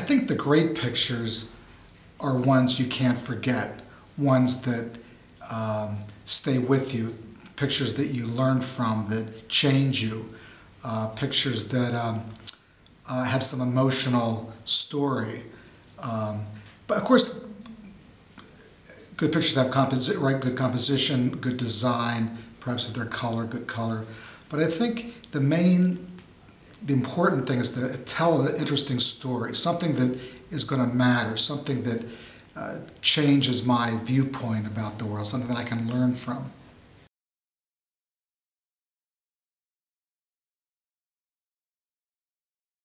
think the great pictures are ones you can't forget, ones that stay with you, pictures that you learn from, that change you, pictures that have some emotional story. But of course, good pictures have good composition, good design, perhaps if they're good color. But I think the important thing is to tell an interesting story, something that is going to matter, something that changes my viewpoint about the world, something that I can learn from.